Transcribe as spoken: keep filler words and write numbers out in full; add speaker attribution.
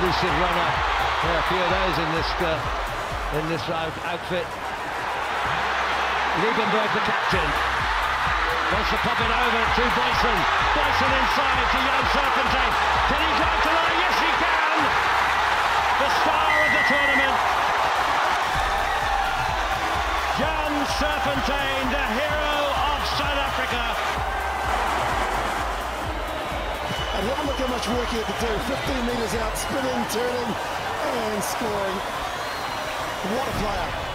Speaker 1: elusive runner. There are a few of those in this uh, in this out outfit. Liebenberg, the captain, wants to pop it over to Boyson. Boyson inside to Jan Serfontein. Can he drive to line? Yes, he can! The star of the tournament. Jan Serfontein, the hero of South Africa.
Speaker 2: And have a look how much work he had to do. fifteen metres out, spinning, turning, and scoring. What a player.